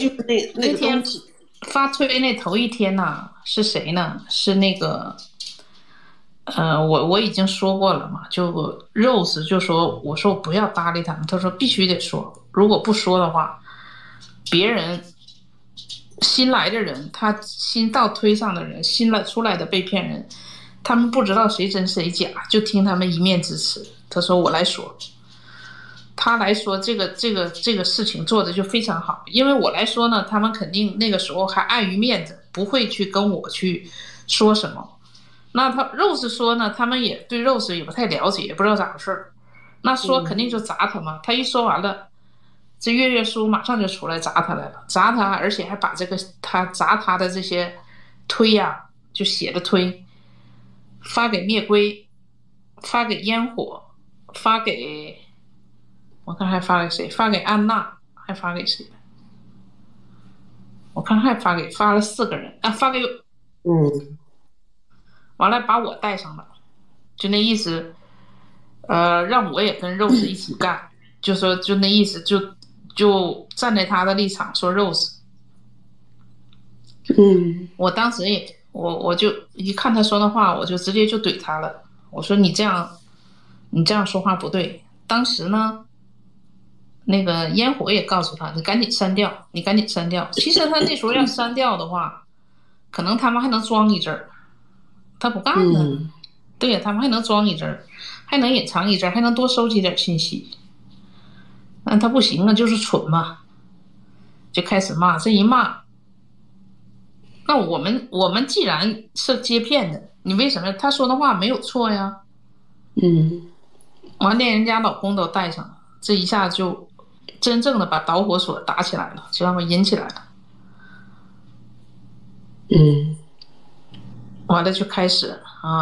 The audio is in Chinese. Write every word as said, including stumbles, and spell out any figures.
就是那那个那天东西。 发推那头一天呢，是谁呢？是那个，呃，我我已经说过了嘛，就 Rose 就说，我说我不要搭理他们，他说必须得说，如果不说的话，别人新来的人，他新到推上的人，新来出来的被骗人，他们不知道谁真谁假，就听他们一面之词。他说我来说。他来说这个这个这个事情做的就非常好，因为我来说呢，他们肯定那个时候还碍于面子，不会去跟我去说什么。那他 Rose 说呢，他们也对 Rose 也不太了解，也不知道咋回事。那说肯定就砸他嘛。他一说完了，这月月书马上就出来砸他来了，砸他，而且还把这个他砸他的这些推呀、啊，就写的推发给灭归，发给烟火，发给。我看还发给谁？发给安娜，还发给谁？我看还发给发了四个人啊，发给嗯， 完了把我带上了，就那意思，呃，让我也跟 Rose 一起干，就说就那意思，就就站在他的立场说 Rose。 嗯， 我当时也我我就一看他说的话，我就直接就怼他了，我说你这样你这样说话不对。当时呢。那个烟火也告诉他，你赶紧删掉，你赶紧删掉。其实他那时候要删掉的话，可能他们还能装一阵儿，他不干呢。 嗯， 对呀，他们还能装一阵儿，还能隐藏一阵儿，还能多收集点信息。但他不行啊，就是蠢嘛，就开始骂。这一骂，那我们我们既然是接骗的，你为什么他说的话没有错呀？ 嗯， 完连人家老公都带上了，这一下就真正的把导火索打起来了，知道吗？引起来了。 嗯， 完了就开始啊。